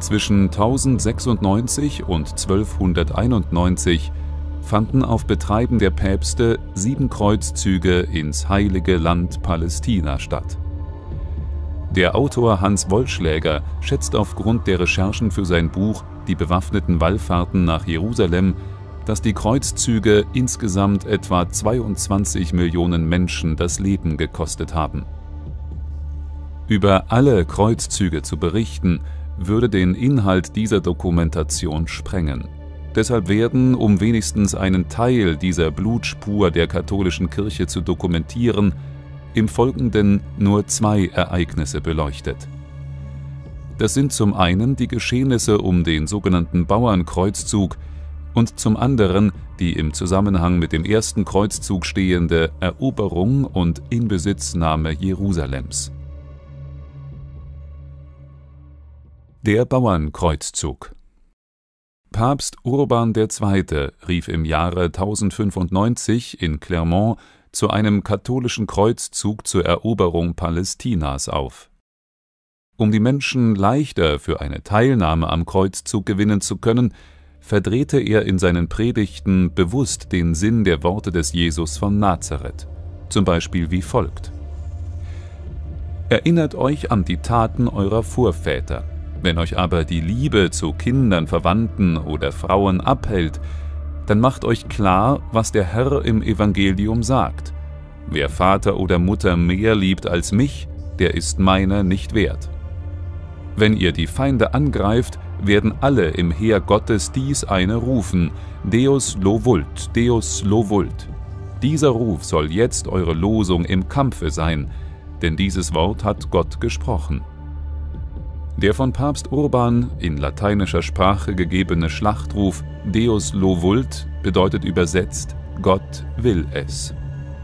Zwischen 1096 und 1291 fanden auf Betreiben der Päpste 7 Kreuzzüge ins Heilige Land Palästina statt. Der Autor Hans Wollschläger schätzt aufgrund der Recherchen für sein Buch Die bewaffneten Wallfahrten nach Jerusalem, dass die Kreuzzüge insgesamt etwa 22 Millionen Menschen das Leben gekostet haben. Über alle Kreuzzüge zu berichten, würde den Inhalt dieser Dokumentation sprengen. Deshalb werden, um wenigstens einen Teil dieser Blutspur der katholischen Kirche zu dokumentieren, im Folgenden nur 2 Ereignisse beleuchtet. Das sind zum einen die Geschehnisse um den sogenannten Bauernkreuzzug und zum anderen die im Zusammenhang mit dem ersten Kreuzzug stehende Eroberung und Inbesitznahme Jerusalems. Der Bauernkreuzzug. Papst Urban II. Rief im Jahre 1095 in Clermont zu einem katholischen Kreuzzug zur Eroberung Palästinas auf. Um die Menschen leichter für eine Teilnahme am Kreuzzug gewinnen zu können, verdrehte er in seinen Predigten bewusst den Sinn der Worte des Jesus von Nazareth, zum Beispiel wie folgt: Erinnert euch an die Taten eurer Vorväter. Wenn euch aber die Liebe zu Kindern, Verwandten oder Frauen abhält, dann macht euch klar, was der Herr im Evangelium sagt: Wer Vater oder Mutter mehr liebt als mich, der ist meiner nicht wert. Wenn ihr die Feinde angreift, werden alle im Heer Gottes dies eine rufen: Deus lo vult, Deus lo vult. Dieser Ruf soll jetzt eure Losung im Kampfe sein, denn dieses Wort hat Gott gesprochen. Der von Papst Urban in lateinischer Sprache gegebene Schlachtruf Deus lo vult bedeutet übersetzt: Gott will es.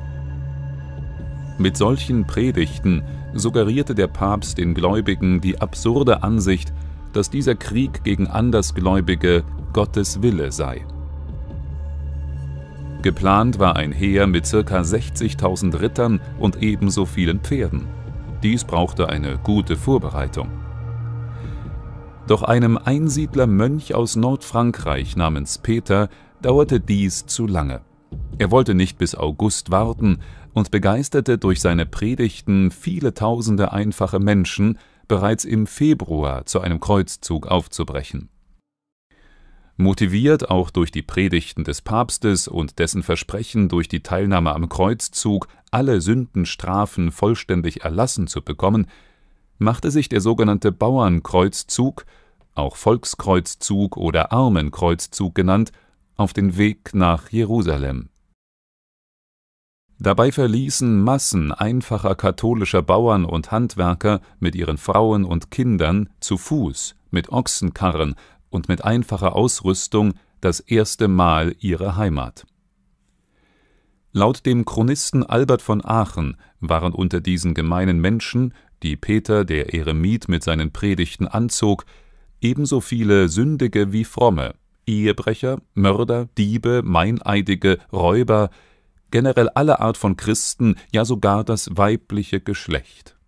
Mit solchen Predigten suggerierte der Papst den Gläubigen die absurde Ansicht, dass dieser Krieg gegen Andersgläubige Gottes Wille sei. Geplant war ein Heer mit ca. 60.000 Rittern und ebenso vielen Pferden. Dies brauchte eine gute Vorbereitung. Doch einem Einsiedler-Mönch aus Nordfrankreich namens Peter dauerte dies zu lange. Er wollte nicht bis August warten und begeisterte durch seine Predigten viele tausende einfache Menschen, bereits im Februar zu einem Kreuzzug aufzubrechen. Motiviert auch durch die Predigten des Papstes und dessen Versprechen, durch die Teilnahme am Kreuzzug alle Sündenstrafen vollständig erlassen zu bekommen, machte sich der sogenannte Bauernkreuzzug, auch Volkskreuzzug oder Armenkreuzzug genannt, auf den Weg nach Jerusalem. Dabei verließen Massen einfacher katholischer Bauern und Handwerker mit ihren Frauen und Kindern zu Fuß, mit Ochsenkarren und mit einfacher Ausrüstung das erste Mal ihre Heimat. Laut dem Chronisten Albert von Aachen waren unter diesen gemeinen Menschen, die Peter der Eremit mit seinen Predigten anzog, ebenso viele Sündige wie Fromme, Ehebrecher, Mörder, Diebe, Meineidige, Räuber, generell alle Art von Christen, ja sogar das weibliche Geschlecht.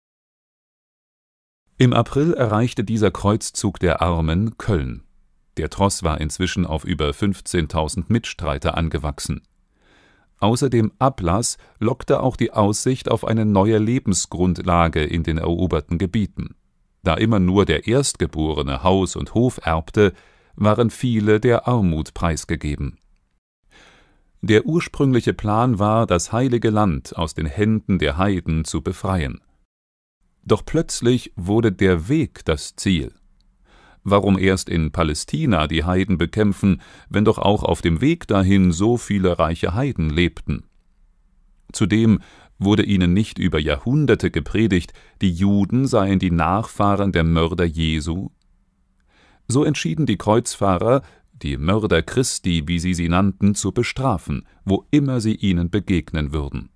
Im April erreichte dieser Kreuzzug der Armen Köln. Der Tross war inzwischen auf über 15.000 Mitstreiter angewachsen. Außer dem Ablass lockte auch die Aussicht auf eine neue Lebensgrundlage in den eroberten Gebieten. Da immer nur der Erstgeborene Haus und Hof erbte, waren viele der Armut preisgegeben. Der ursprüngliche Plan war, das Heilige Land aus den Händen der Heiden zu befreien. Doch plötzlich wurde der Weg das Ziel. Warum erst in Palästina die Heiden bekämpfen, wenn doch auch auf dem Weg dahin so viele reiche Heiden lebten? Zudem wurde ihnen nicht über Jahrhunderte gepredigt, die Juden seien die Nachfahren der Mörder Jesu? So entschieden die Kreuzfahrer, die Mörder Christi, wie sie nannten, zu bestrafen, wo immer sie ihnen begegnen würden.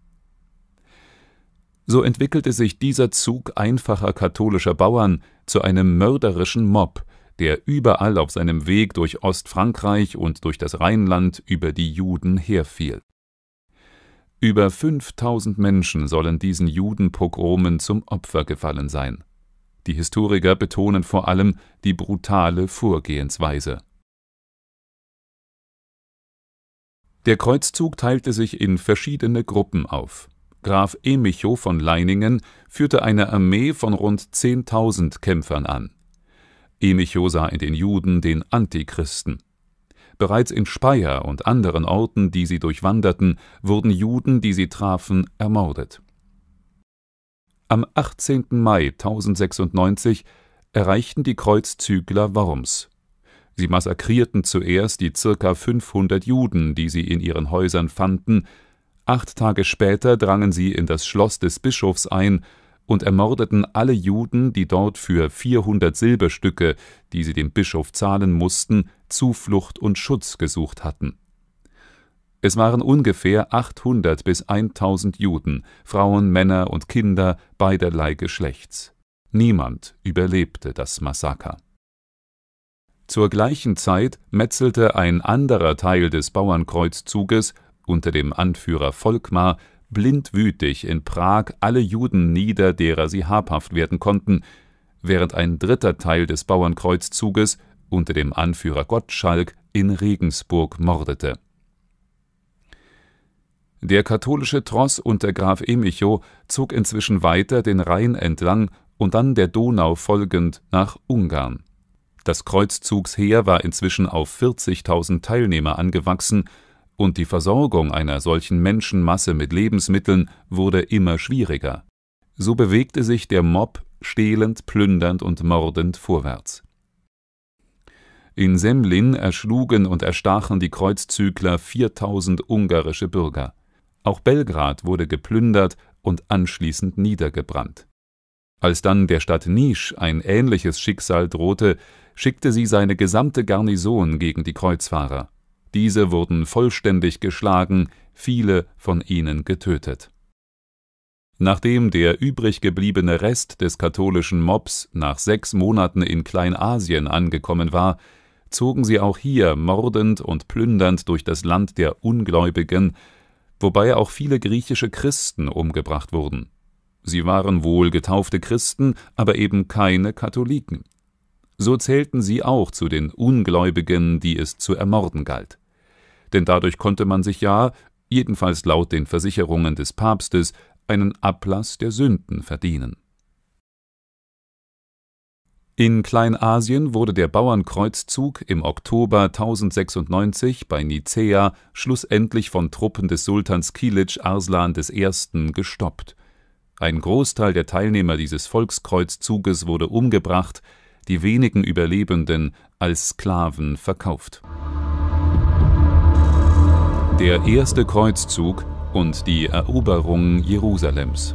So entwickelte sich dieser Zug einfacher katholischer Bauern zu einem mörderischen Mob, der überall auf seinem Weg durch Ostfrankreich und durch das Rheinland über die Juden herfiel. Über 5.000 Menschen sollen diesen Judenpogromen zum Opfer gefallen sein. Die Historiker betonen vor allem die brutale Vorgehensweise. Der Kreuzzug teilte sich in verschiedene Gruppen auf. Graf Emicho von Leiningen führte eine Armee von rund 10.000 Kämpfern an. Emicho sah in den Juden den Antichristen. Bereits in Speyer und anderen Orten, die sie durchwanderten, wurden Juden, die sie trafen, ermordet. Am 18. Mai 1096 erreichten die Kreuzzügler Worms. Sie massakrierten zuerst die ca. 500 Juden, die sie in ihren Häusern fanden. 8 Tage später drangen sie in das Schloss des Bischofs ein und ermordeten alle Juden, die dort für 400 Silberstücke, die sie dem Bischof zahlen mussten, Zuflucht und Schutz gesucht hatten. Es waren ungefähr 800 bis 1000 Juden, Frauen, Männer und Kinder beiderlei Geschlechts. Niemand überlebte das Massaker. Zur gleichen Zeit metzelte ein anderer Teil des Bauernkreuzzuges unter dem Anführer Volkmar blindwütig in Prag alle Juden nieder, derer sie habhaft werden konnten, während ein dritter Teil des Bauernkreuzzuges unter dem Anführer Gottschalk in Regensburg mordete. Der katholische Tross unter Graf Emicho zog inzwischen weiter den Rhein entlang und dann der Donau folgend nach Ungarn. Das Kreuzzugsheer war inzwischen auf 40.000 Teilnehmer angewachsen und die Versorgung einer solchen Menschenmasse mit Lebensmitteln wurde immer schwieriger. So bewegte sich der Mob stehlend, plündernd und mordend vorwärts. In Semlin erschlugen und erstachen die Kreuzzügler 4.000 ungarische Bürger. Auch Belgrad wurde geplündert und anschließend niedergebrannt. Als dann der Stadt Nisch ein ähnliches Schicksal drohte, schickte sie seine gesamte Garnison gegen die Kreuzfahrer. Diese wurden vollständig geschlagen, viele von ihnen getötet. Nachdem der übrig gebliebene Rest des katholischen Mobs nach 6 Monaten in Kleinasien angekommen war, zogen sie auch hier mordend und plündernd durch das Land der Ungläubigen, wobei auch viele griechische Christen umgebracht wurden. Sie waren wohl getaufte Christen, aber eben keine Katholiken. So zählten sie auch zu den Ungläubigen, die es zu ermorden galt. Denn dadurch konnte man sich ja, jedenfalls laut den Versicherungen des Papstes, einen Ablass der Sünden verdienen. In Kleinasien wurde der Bauernkreuzzug im Oktober 1096 bei Nicäa schlussendlich von Truppen des Sultans Kilidž Arslan I. gestoppt. Ein Großteil der Teilnehmer dieses Volkskreuzzuges wurde umgebracht, die wenigen Überlebenden als Sklaven verkauft. Der erste Kreuzzug und die Eroberung Jerusalems.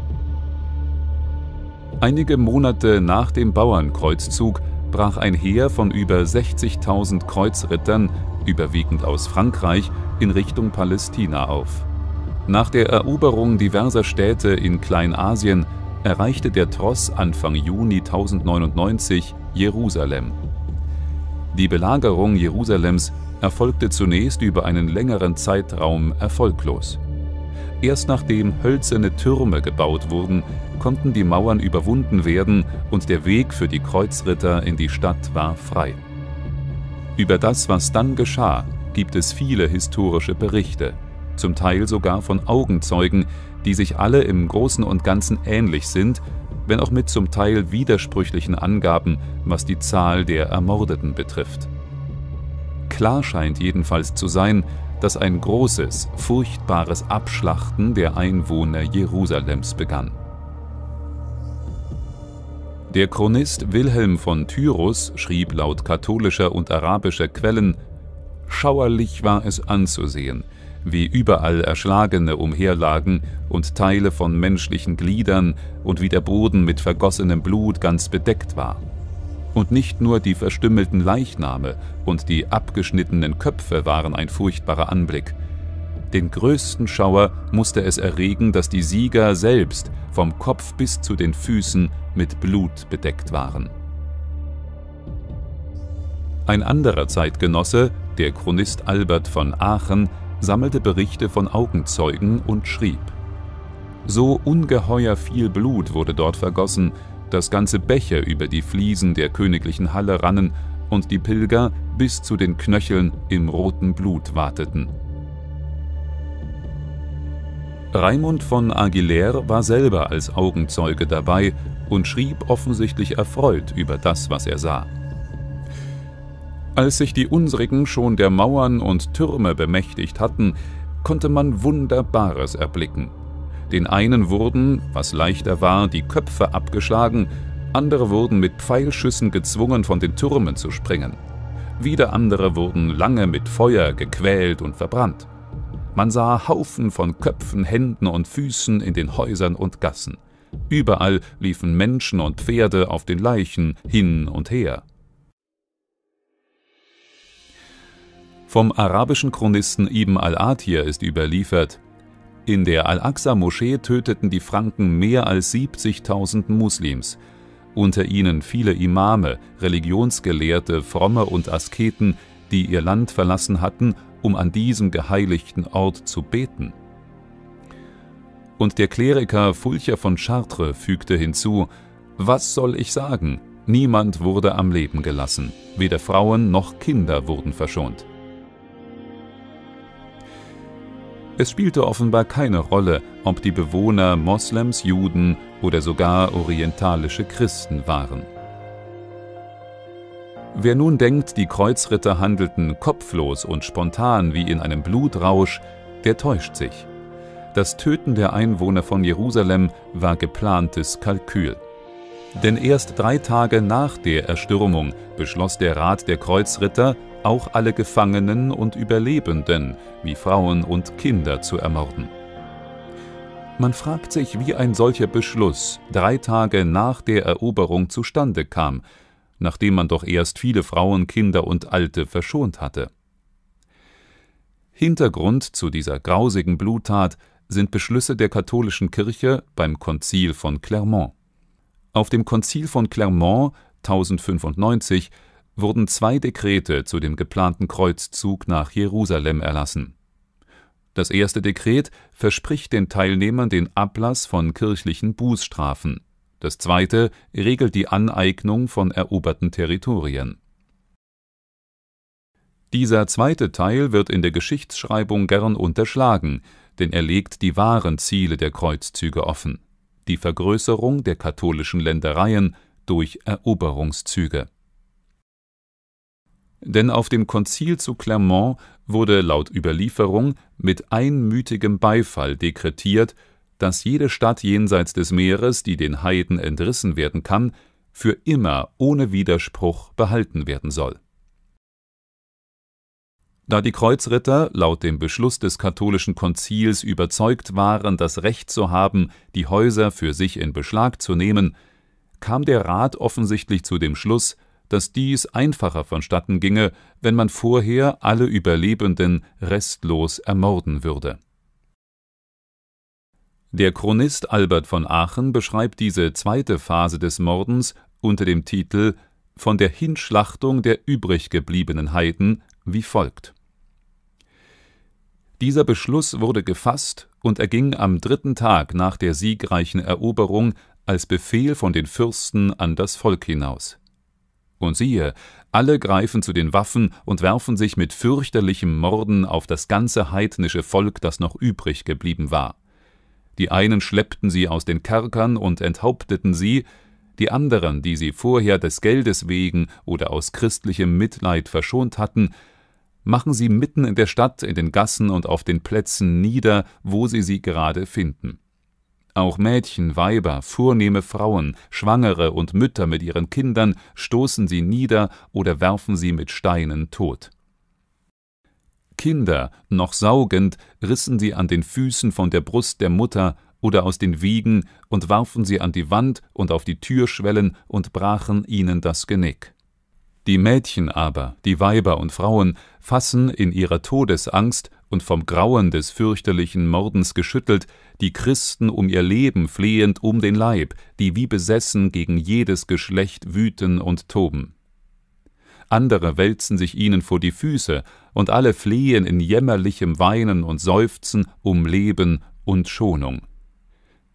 Einige Monate nach dem Bauernkreuzzug brach ein Heer von über 60.000 Kreuzrittern, überwiegend aus Frankreich, in Richtung Palästina auf. Nach der Eroberung diverser Städte in Kleinasien erreichte der Tross Anfang Juni 1099 Jerusalem. Die Belagerung Jerusalems erfolgte zunächst über einen längeren Zeitraum erfolglos. Erst nachdem hölzerne Türme gebaut wurden, konnten die Mauern überwunden werden und der Weg für die Kreuzritter in die Stadt war frei. Über das, was dann geschah, gibt es viele historische Berichte, zum Teil sogar von Augenzeugen, die sich alle im Großen und Ganzen ähnlich sind, wenn auch mit zum Teil widersprüchlichen Angaben, was die Zahl der Ermordeten betrifft. Klar scheint jedenfalls zu sein, dass ein großes, furchtbares Abschlachten der Einwohner Jerusalems begann. Der Chronist Wilhelm von Tyrus schrieb laut katholischer und arabischer Quellen: Schauerlich war es anzusehen, wie überall Erschlagene umherlagen und Teile von menschlichen Gliedern und wie der Boden mit vergossenem Blut ganz bedeckt war. Und nicht nur die verstümmelten Leichname und die abgeschnittenen Köpfe waren ein furchtbarer Anblick. Den größten Schauer musste es erregen, dass die Sieger selbst vom Kopf bis zu den Füßen mit Blut bedeckt waren. Ein anderer Zeitgenosse, der Chronist Albert von Aachen, sammelte Berichte von Augenzeugen und schrieb: So ungeheuer viel Blut wurde dort vergossen, dass ganze Bäche über die Fliesen der königlichen Halle rannen und die Pilger bis zu den Knöcheln im roten Blut wateten. Raimund von Aguilera war selber als Augenzeuge dabei und schrieb offensichtlich erfreut über das, was er sah. Als sich die unsrigen schon der Mauern und Türme bemächtigt hatten, konnte man Wunderbares erblicken. Den einen wurden, was leichter war, die Köpfe abgeschlagen, andere wurden mit Pfeilschüssen gezwungen, von den Türmen zu springen. Wieder andere wurden lange mit Feuer gequält und verbrannt. Man sah Haufen von Köpfen, Händen und Füßen in den Häusern und Gassen. Überall liefen Menschen und Pferde auf den Leichen hin und her. Vom arabischen Chronisten Ibn al-Athir ist überliefert: In der Al-Aqsa-Moschee töteten die Franken mehr als 70.000 Muslims, unter ihnen viele Imame, Religionsgelehrte, Fromme und Asketen, die ihr Land verlassen hatten, um an diesem geheiligten Ort zu beten. Und der Kleriker Fulcher von Chartres fügte hinzu: Was soll ich sagen? Niemand wurde am Leben gelassen, weder Frauen noch Kinder wurden verschont. Es spielte offenbar keine Rolle, ob die Bewohner Moslems, Juden oder sogar orientalische Christen waren. Wer nun denkt, die Kreuzritter handelten kopflos und spontan wie in einem Blutrausch, der täuscht sich. Das Töten der Einwohner von Jerusalem war geplantes Kalkül. Denn erst 3 Tage nach der Erstürmung beschloss der Rat der Kreuzritter, auch alle Gefangenen und Überlebenden, wie Frauen und Kinder, zu ermorden. Man fragt sich, wie ein solcher Beschluss 3 Tage nach der Eroberung zustande kam, nachdem man doch erst viele Frauen, Kinder und Alte verschont hatte. Hintergrund zu dieser grausigen Bluttat sind Beschlüsse der katholischen Kirche beim Konzil von Clermont. Auf dem Konzil von Clermont 1095 wurden 2 Dekrete zu dem geplanten Kreuzzug nach Jerusalem erlassen. Das erste Dekret verspricht den Teilnehmern den Ablass von kirchlichen Bußstrafen. Das zweite regelt die Aneignung von eroberten Territorien. Dieser zweite Teil wird in der Geschichtsschreibung gern unterschlagen, denn er legt die wahren Ziele der Kreuzzüge offen: die Vergrößerung der katholischen Ländereien durch Eroberungszüge. Denn auf dem Konzil zu Clermont wurde laut Überlieferung mit einmütigem Beifall dekretiert, dass jede Stadt jenseits des Meeres, die den Heiden entrissen werden kann, für immer ohne Widerspruch behalten werden soll. Da die Kreuzritter laut dem Beschluss des katholischen Konzils überzeugt waren, das Recht zu haben, die Häuser für sich in Beschlag zu nehmen, kam der Rat offensichtlich zu dem Schluss, dass dies einfacher vonstatten ginge, wenn man vorher alle Überlebenden restlos ermorden würde. Der Chronist Albert von Aachen beschreibt diese zweite Phase des Mordens unter dem Titel »Von der Hinschlachtung der übrig gebliebenen Heiden« wie folgt: Dieser Beschluss wurde gefasst und erging am 3. Tag nach der siegreichen Eroberung als Befehl von den Fürsten an das Volk hinaus. Und siehe, alle greifen zu den Waffen und werfen sich mit fürchterlichem Morden auf das ganze heidnische Volk, das noch übrig geblieben war. Die einen schleppten sie aus den Kerkern und enthaupteten sie, die anderen, die sie vorher des Geldes wegen oder aus christlichem Mitleid verschont hatten, machen sie mitten in der Stadt, in den Gassen und auf den Plätzen nieder, wo sie gerade finden. Auch Mädchen, Weiber, vornehme Frauen, Schwangere und Mütter mit ihren Kindern stoßen sie nieder oder werfen sie mit Steinen tot. Kinder, noch saugend, rissen sie an den Füßen von der Brust der Mutter oder aus den Wiegen und warfen sie an die Wand und auf die Türschwellen und brachen ihnen das Genick. Die Mädchen aber, die Weiber und Frauen, fassen in ihrer Todesangst und vom Grauen des fürchterlichen Mordens geschüttelt, die Christen um ihr Leben flehend um den Leib, die wie besessen gegen jedes Geschlecht wüten und toben. Andere wälzen sich ihnen vor die Füße, und alle flehen in jämmerlichem Weinen und Seufzen um Leben und Schonung.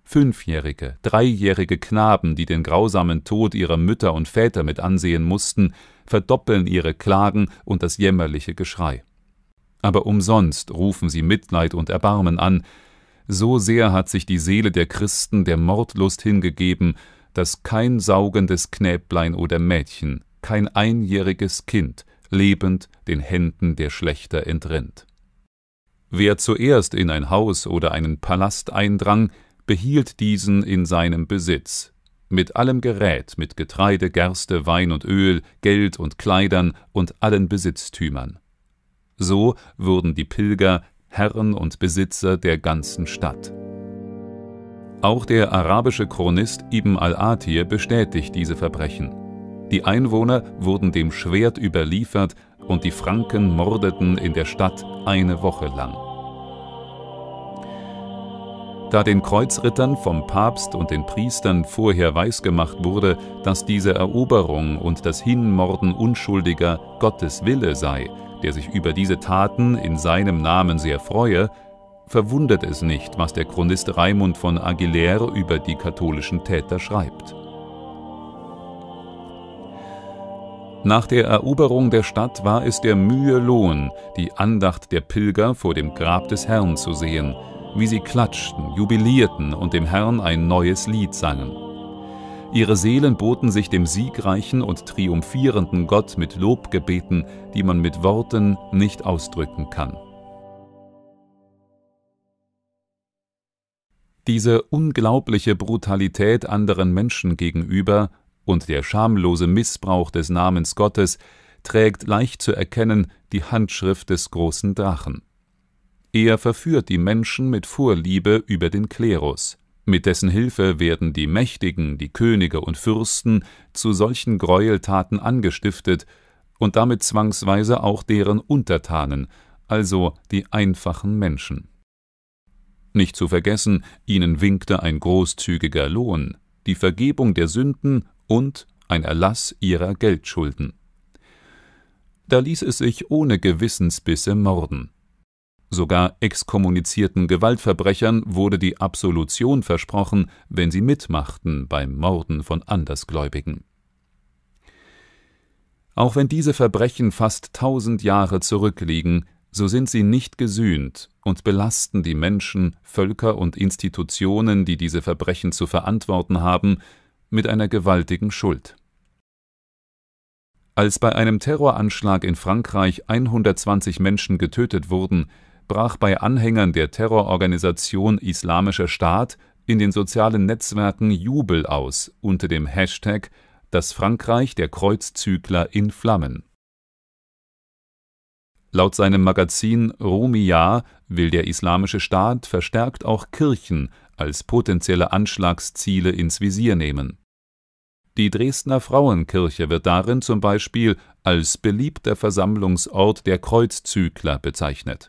5-jährige, 3-jährige Knaben, die den grausamen Tod ihrer Mütter und Väter mit ansehen mussten, verdoppeln ihre Klagen und das jämmerliche Geschrei. Aber umsonst rufen sie Mitleid und Erbarmen an. So sehr hat sich die Seele der Christen der Mordlust hingegeben, dass kein saugendes Knäblein oder Mädchen, kein 1-jähriges Kind lebend den Händen der Schlächter entrinnt. Wer zuerst in ein Haus oder einen Palast eindrang, behielt diesen in seinem Besitz, mit allem Gerät, mit Getreide, Gerste, Wein und Öl, Geld und Kleidern und allen Besitztümern. So wurden die Pilger Herren und Besitzer der ganzen Stadt. Auch der arabische Chronist Ibn al-Athir bestätigt diese Verbrechen. Die Einwohner wurden dem Schwert überliefert und die Franken mordeten in der Stadt eine Woche lang. Da den Kreuzrittern vom Papst und den Priestern vorher weisgemacht wurde, dass diese Eroberung und das Hinmorden Unschuldiger Gottes Wille sei, der sich über diese Taten in seinem Namen sehr freue, verwundert es nicht, was der Chronist Raimund von Aguilera über die katholischen Täter schreibt. Nach der Eroberung der Stadt war es der Mühe Lohn, die Andacht der Pilger vor dem Grab des Herrn zu sehen, wie sie klatschten, jubilierten und dem Herrn ein neues Lied sangen. Ihre Seelen boten sich dem siegreichen und triumphierenden Gott mit Lobgebeten, die man mit Worten nicht ausdrücken kann. Diese unglaubliche Brutalität anderen Menschen gegenüber und der schamlose Missbrauch des Namens Gottes trägt leicht zu erkennen die Handschrift des großen Drachen. Er verführt die Menschen mit Vorliebe über den Klerus. Mit dessen Hilfe werden die Mächtigen, die Könige und Fürsten zu solchen Gräueltaten angestiftet und damit zwangsweise auch deren Untertanen, also die einfachen Menschen. Nicht zu vergessen, ihnen winkte ein großzügiger Lohn, die Vergebung der Sünden und ein Erlass ihrer Geldschulden. Da ließ es sich ohne Gewissensbisse morden. Sogar exkommunizierten Gewaltverbrechern wurde die Absolution versprochen, wenn sie mitmachten beim Morden von Andersgläubigen. Auch wenn diese Verbrechen fast 1000 Jahre zurückliegen, so sind sie nicht gesühnt und belasten die Menschen, Völker und Institutionen, die diese Verbrechen zu verantworten haben, mit einer gewaltigen Schuld. Als bei einem Terroranschlag in Frankreich 120 Menschen getötet wurden, brach bei Anhängern der Terrororganisation Islamischer Staat in den sozialen Netzwerken Jubel aus unter dem Hashtag #Das Frankreich der Kreuzzügler in Flammen. Laut seinem Magazin Rumiyah will der Islamische Staat verstärkt auch Kirchen als potenzielle Anschlagsziele ins Visier nehmen. Die Dresdner Frauenkirche wird darin zum Beispiel als beliebter Versammlungsort der Kreuzzügler bezeichnet.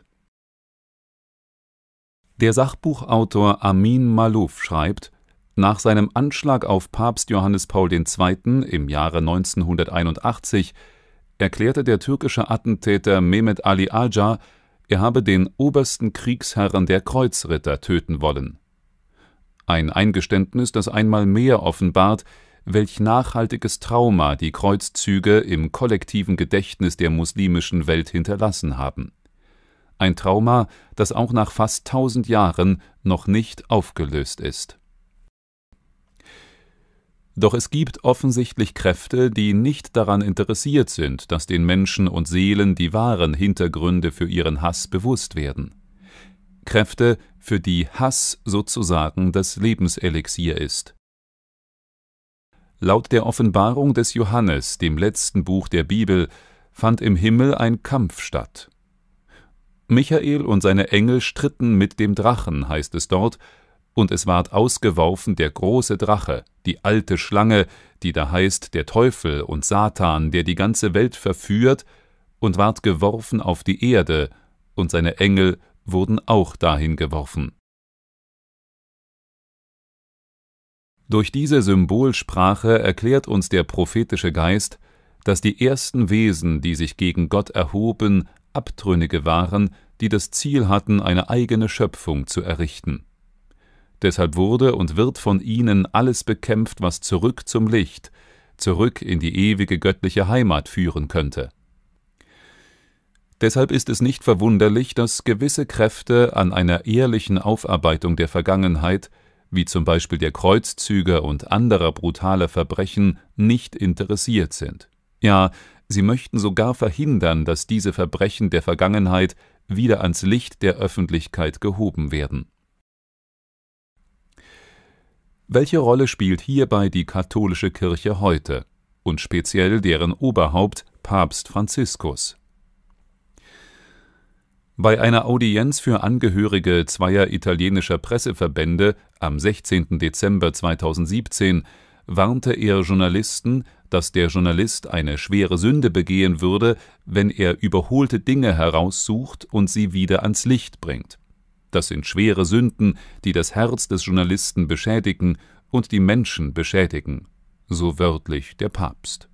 Der Sachbuchautor Amin Maalouf schreibt, nach seinem Anschlag auf Papst Johannes Paul II. Im Jahre 1981 erklärte der türkische Attentäter Mehmet Ali Ağca, er habe den obersten Kriegsherrn der Kreuzritter töten wollen. Ein Eingeständnis, das einmal mehr offenbart, welch nachhaltiges Trauma die Kreuzzüge im kollektiven Gedächtnis der muslimischen Welt hinterlassen haben. Ein Trauma, das auch nach fast 1000 Jahren noch nicht aufgelöst ist. Doch es gibt offensichtlich Kräfte, die nicht daran interessiert sind, dass den Menschen und Seelen die wahren Hintergründe für ihren Hass bewusst werden. Kräfte, für die Hass sozusagen das Lebenselixier ist. Laut der Offenbarung des Johannes, dem letzten Buch der Bibel, fand im Himmel ein Kampf statt. Michael und seine Engel stritten mit dem Drachen, heißt es dort, und es ward ausgeworfen der große Drache, die alte Schlange, die da heißt der Teufel und Satan, der die ganze Welt verführt, und ward geworfen auf die Erde, und seine Engel wurden auch dahin geworfen. Durch diese Symbolsprache erklärt uns der prophetische Geist, dass die ersten Wesen, die sich gegen Gott erhoben, Abtrünnige waren, die das Ziel hatten, eine eigene Schöpfung zu errichten. Deshalb wurde und wird von ihnen alles bekämpft, was zurück zum Licht, zurück in die ewige göttliche Heimat führen könnte. Deshalb ist es nicht verwunderlich, dass gewisse Kräfte an einer ehrlichen Aufarbeitung der Vergangenheit, wie zum Beispiel der Kreuzzüge und anderer brutaler Verbrechen, nicht interessiert sind. Ja, sie möchten sogar verhindern, dass diese Verbrechen der Vergangenheit wieder ans Licht der Öffentlichkeit gehoben werden. Welche Rolle spielt hierbei die katholische Kirche heute und speziell deren Oberhaupt Papst Franziskus? Bei einer Audienz für Angehörige zweier italienischer Presseverbände am 16. Dezember 2017 warnte er Journalisten, dass der Journalist eine schwere Sünde begehen würde, wenn er überholte Dinge heraussucht und sie wieder ans Licht bringt. Das sind schwere Sünden, die das Herz des Journalisten beschädigen und die Menschen beschädigen, so wörtlich der Papst.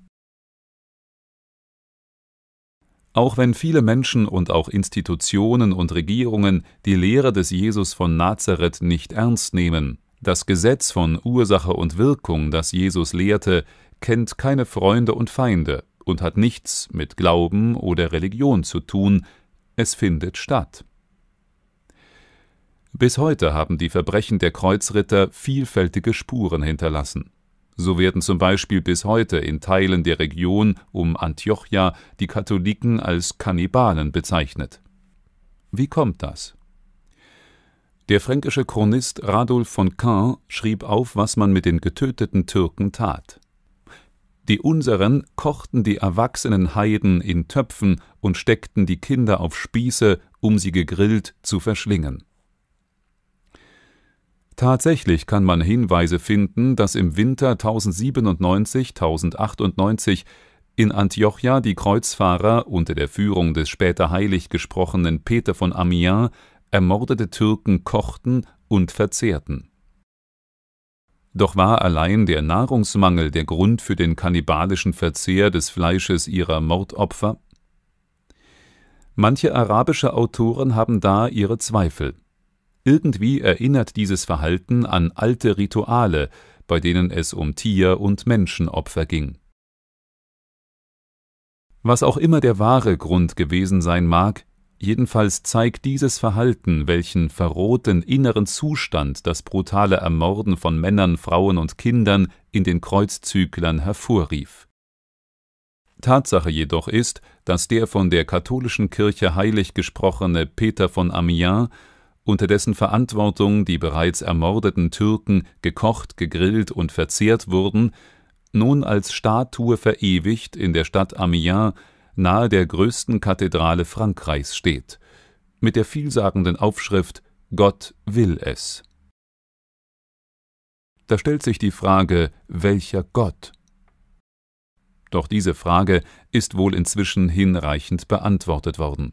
Auch wenn viele Menschen und auch Institutionen und Regierungen die Lehre des Jesus von Nazareth nicht ernst nehmen, das Gesetz von Ursache und Wirkung, das Jesus lehrte, kennt keine Freunde und Feinde und hat nichts mit Glauben oder Religion zu tun, es findet statt. Bis heute haben die Verbrechen der Kreuzritter vielfältige Spuren hinterlassen. So werden zum Beispiel bis heute in Teilen der Region um Antiochia die Katholiken als Kannibalen bezeichnet. Wie kommt das? Der fränkische Chronist Radulf von Caen schrieb auf, was man mit den getöteten Türken tat. Die Unseren kochten die erwachsenen Heiden in Töpfen und steckten die Kinder auf Spieße, um sie gegrillt zu verschlingen. Tatsächlich kann man Hinweise finden, dass im Winter 1097/1098 in Antiochia die Kreuzfahrer unter der Führung des später heilig gesprochenen Peter von Amiens ermordete Türken kochten und verzehrten. Doch war allein der Nahrungsmangel der Grund für den kannibalischen Verzehr des Fleisches ihrer Mordopfer? Manche arabische Autoren haben da ihre Zweifel. Irgendwie erinnert dieses Verhalten an alte Rituale, bei denen es um Tier- und Menschenopfer ging. Was auch immer der wahre Grund gewesen sein mag, jedenfalls zeigt dieses Verhalten, welchen verrohten inneren Zustand das brutale Ermorden von Männern, Frauen und Kindern in den Kreuzzüglern hervorrief. Tatsache jedoch ist, dass der von der katholischen Kirche heilig gesprochene Peter von Amiens, unter dessen Verantwortung die bereits ermordeten Türken gekocht, gegrillt und verzehrt wurden, nun als Statue verewigt in der Stadt Amiens nahe der größten Kathedrale Frankreichs steht, mit der vielsagenden Aufschrift »Gott will es«. Da stellt sich die Frage, welcher Gott? Doch diese Frage ist wohl inzwischen hinreichend beantwortet worden.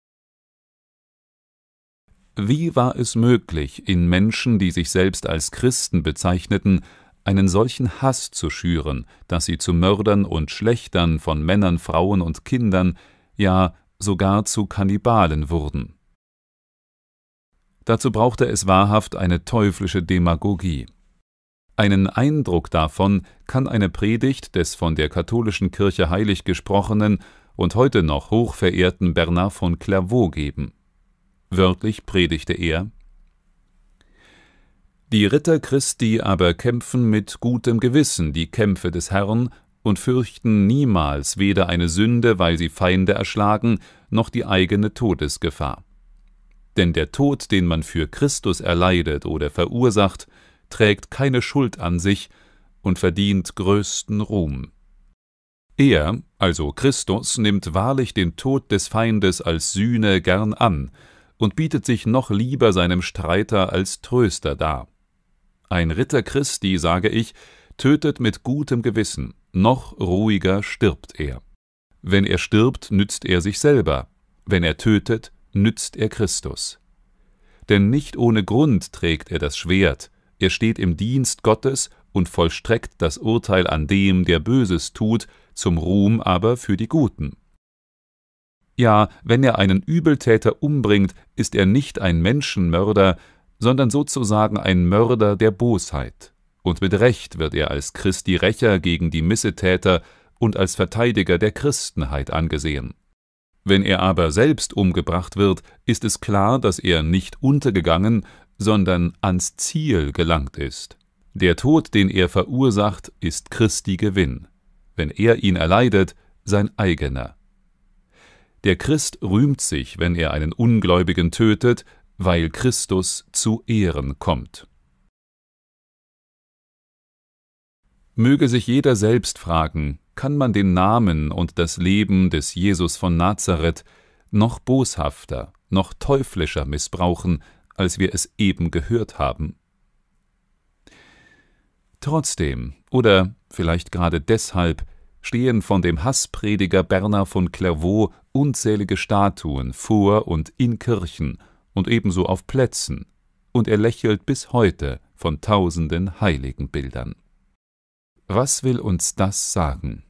Wie war es möglich, in Menschen, die sich selbst als Christen bezeichneten, einen solchen Hass zu schüren, dass sie zu Mördern und Schlächtern von Männern, Frauen und Kindern, ja sogar zu Kannibalen wurden? Dazu brauchte es wahrhaft eine teuflische Demagogie. Einen Eindruck davon kann eine Predigt des von der katholischen Kirche heilig gesprochenen und heute noch hochverehrten Bernard von Clairvaux geben. Wörtlich predigte er: Die Ritter Christi aber kämpfen mit gutem Gewissen die Kämpfe des Herrn und fürchten niemals weder eine Sünde, weil sie Feinde erschlagen, noch die eigene Todesgefahr. Denn der Tod, den man für Christus erleidet oder verursacht, trägt keine Schuld an sich und verdient größten Ruhm. Er, also Christus, nimmt wahrlich den Tod des Feindes als Sühne gern an und bietet sich noch lieber seinem Streiter als Tröster dar. Ein Ritter Christi, sage ich, tötet mit gutem Gewissen, noch ruhiger stirbt er. Wenn er stirbt, nützt er sich selber, wenn er tötet, nützt er Christus. Denn nicht ohne Grund trägt er das Schwert, er steht im Dienst Gottes und vollstreckt das Urteil an dem, der Böses tut, zum Ruhm aber für die Guten. Ja, wenn er einen Übeltäter umbringt, ist er nicht ein Menschenmörder, sondern sozusagen ein Mörder der Bosheit, und mit Recht wird er als Christi Rächer gegen die Missetäter und als Verteidiger der Christenheit angesehen. Wenn er aber selbst umgebracht wird, ist es klar, dass er nicht untergegangen, sondern ans Ziel gelangt ist. Der Tod, den er verursacht, ist Christi Gewinn. Wenn er ihn erleidet, sein eigener. Der Christ rühmt sich, wenn er einen Ungläubigen tötet, weil Christus zu Ehren kommt. Möge sich jeder selbst fragen, kann man den Namen und das Leben des Jesus von Nazareth noch boshafter, noch teuflischer missbrauchen, als wir es eben gehört haben? Trotzdem, oder vielleicht gerade deshalb, stehen von dem Hassprediger Bernhard von Clairvaux unzählige Statuen vor und in Kirchen und ebenso auf Plätzen, und er lächelt bis heute von tausenden Heiligenbildern. Was will uns das sagen?